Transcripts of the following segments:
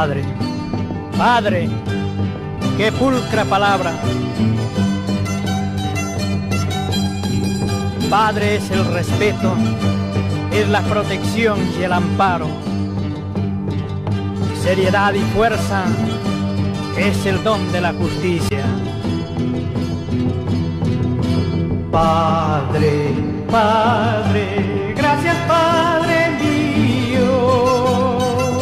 Padre, Padre, qué pulcra palabra. Padre es el respeto, es la protección y el amparo. Seriedad y fuerza es el don de la justicia. Padre, Padre, gracias Padre mío,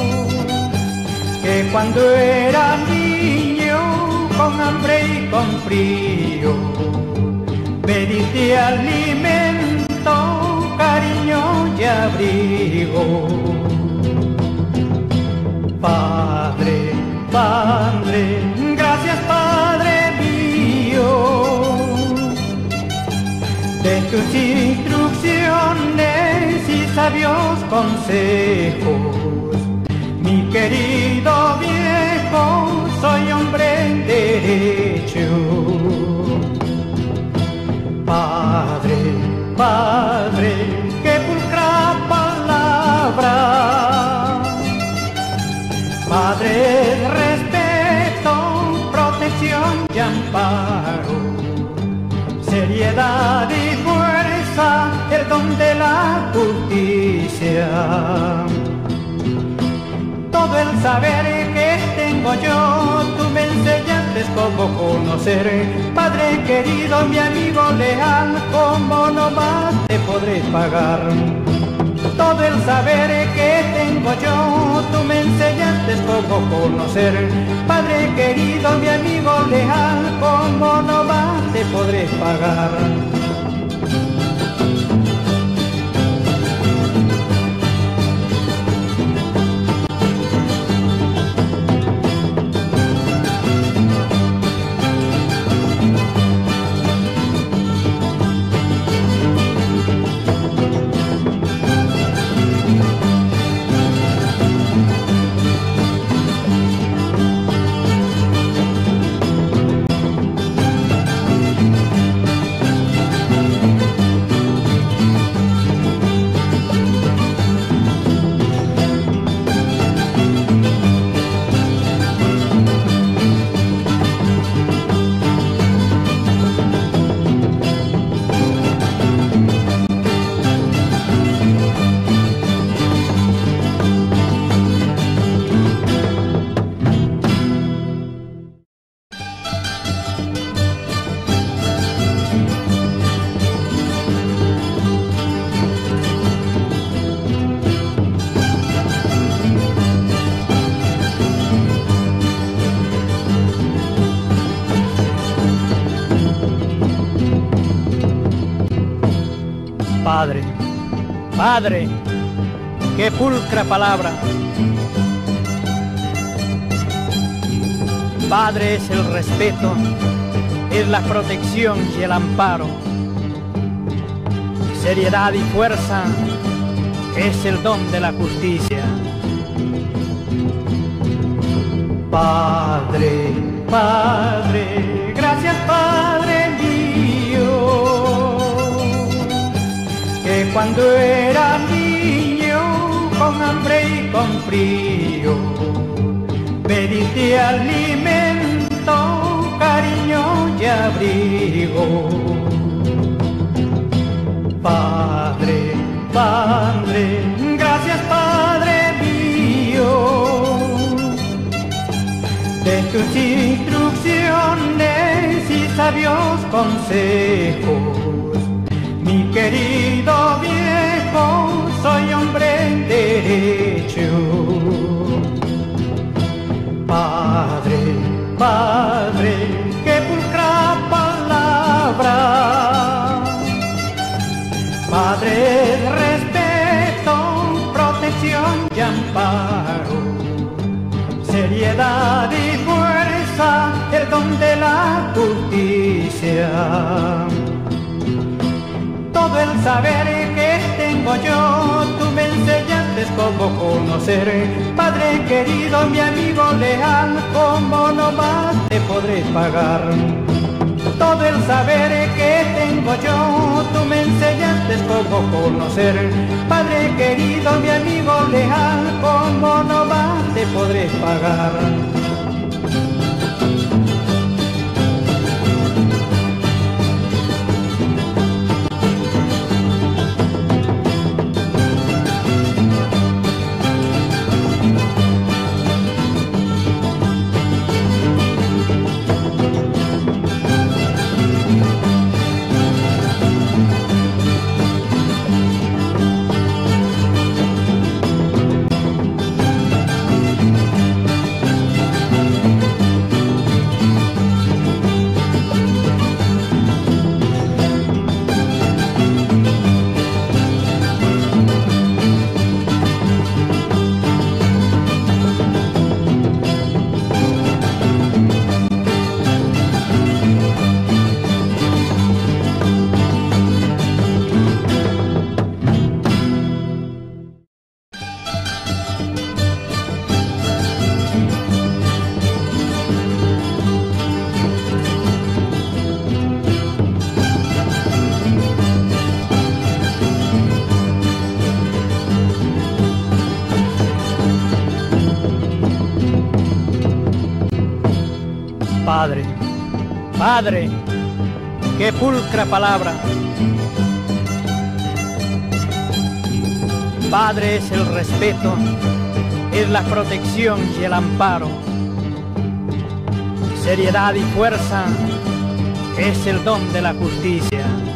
que cuando era niño con hambre y con frío me diste alimento, cariño y abrigo. Padre, Padre, gracias Padre mío, de tus instrucciones y sabios consejos, mi querido viejo, soy hombre en derecho. Padre, Padre, qué pulcra palabra. Padre, respeto, protección y amparo, seriedad y fuerza, el don de la justicia. Todo el saber que tengo yo, tú me enseñaste cómo conocer. Padre querido, mi amigo leal, cómo no más te podré pagar. Todo el saber que tengo yo, tú me enseñaste cómo conocer. Padre querido, mi amigo leal, cómo no más te podré pagar. Padre, Padre, qué pulcra palabra. Padre es el respeto, es la protección y el amparo. Seriedad y fuerza es el don de la justicia. Padre, Padre, gracias Padre mío, que cuando era niño con hambre y con frío me diste alimento, cariño y abrigo. Padre, Padre, gracias Padre mío, de tus instrucciones y sabios consejos, mi querido viejo, soy hombre en derecho. Padre, Padre, qué pulcra palabra. Padre, respeto, protección y amparo, seriedad y fuerza, el don de la justicia. Todo el saber que tengo yo, tú me enseñaste cómo conocer. Padre querido, mi amigo leal, cómo no más te podré pagar. Todo el saber que tengo yo, tú me enseñaste cómo como conocer. Padre querido, mi amigo leal, ¿cómo no más te podré pagar? Padre, Padre, qué pulcra palabra. Padre es el respeto, es la protección y el amparo. Seriedad y fuerza es el don de la justicia.